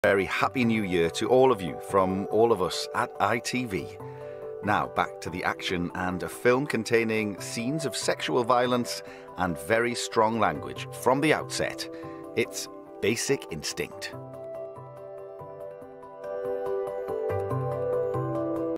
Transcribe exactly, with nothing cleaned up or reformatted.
very happy new year to all of you from all of us at I T V. Now back to the action and a film containing scenes of sexual violence and very strong language from the outset. It's Basic Instinct.